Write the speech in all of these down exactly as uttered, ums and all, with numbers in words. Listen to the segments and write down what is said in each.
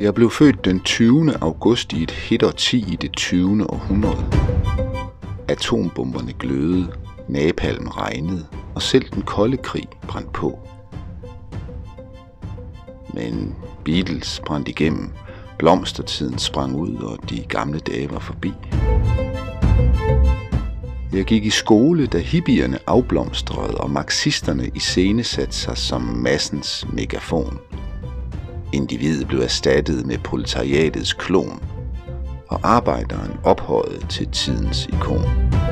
Jeg blev født den tyvende august i et hit årti i det tyvende århundrede. Atombomberne glødede, napalm regnede, og selv den kolde krig brændte på. Men Beatles brændte igennem, blomstertiden sprang ud, og de gamle dage var forbi. Jeg gik i skole, da hippierne afblomstrede, og marxisterne iscenesatte sig som massens megafon. Individet blev erstattet med proletariatets klon, og arbejderen ophøjet til tidens ikon.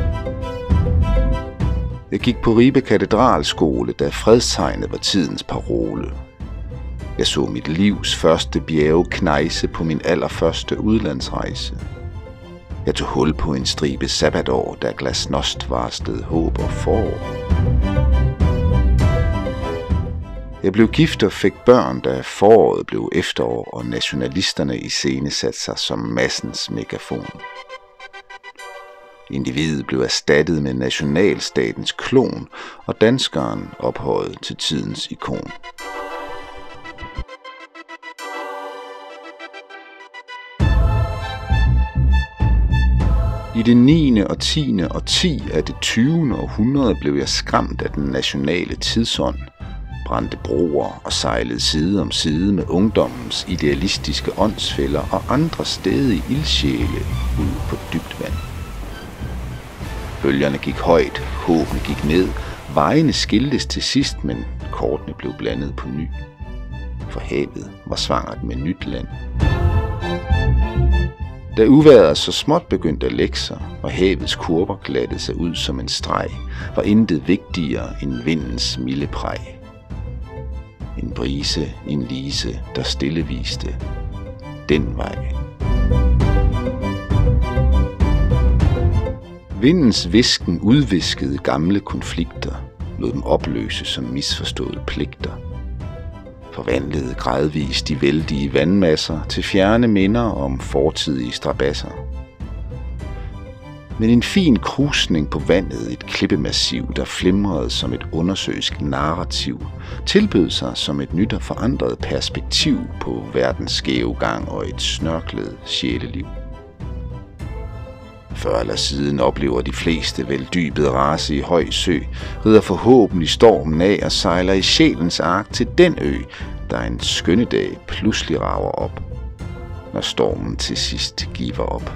Jeg gik på Ribe Katedralskole, da fredstegnet var tidens parole. Jeg så mit livs første bjerge knejse på min allerførste udlandsrejse. Jeg tog hul på en stribe sabbatår, da glasnost varslede håb og forår. Jeg blev gift og fik børn, da foråret blev efterår, og nationalisterne iscenesatte sig som massens megafon. Individet blev erstattet med nationalstatens klon, og danskeren ophøjet til tidens ikon. I det niende og tiende årti af det tyvende århundrede blev jeg skræmt af den nationale tidsånd, brændte broer og sejlede side om side med ungdommens idealistiske åndsfælder og andre stedige ildsjæle ud på dybt vand. Bølgerne gik højt, håbene gik ned, vejene skiltes til sidst, men kortene blev blandet på ny. For havet var svangert med nyt land. Da uvejret så småt begyndte at lægge sig, og havets kurver glattede sig ud som en streg, var intet vigtigere end vindens milde præg. En brise, en lise, der stille viste den vej. Vindens visken udviskede gamle konflikter, lod dem opløse som misforståede pligter. Forvandlede gradvist de vældige vandmasser til fjerne minder om fortidige strabasser. Men en fin krusning på vandet, et klippemassiv, der flimrede som et undersøisk narrativ, tilbød sig som et nyt og forandret perspektiv på verdens skæve gang og et snørklet sjæleliv. Før eller siden oplever de fleste vel dybet rase i høj sø, rider forhåbentlig stormen af og sejler i sjælens ark til den ø, der en skønne dag pludselig rager op, når stormen til sidst giver op.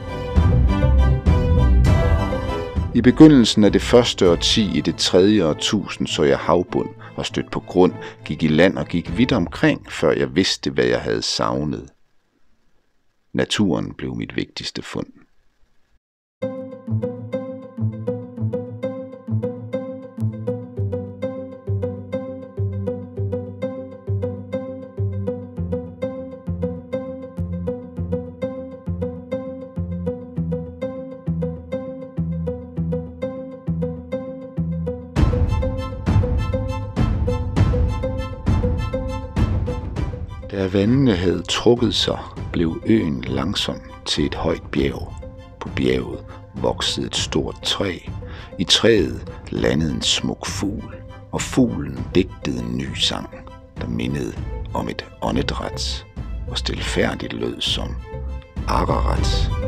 I begyndelsen af det første årti i det tredje årtusind så jeg havbund og stødt på grund, gik i land og gik vidt omkring, før jeg vidste, hvad jeg havde savnet. Naturen blev mit vigtigste fund. Da vandene havde trukket sig, blev øen langsomt til et højt bjerg. På bjerget voksede et stort træ. I træet landede en smuk fugl, og fuglen digtede en ny sang, der mindede om et åndedræt og stilfærdigt lød som Ararat.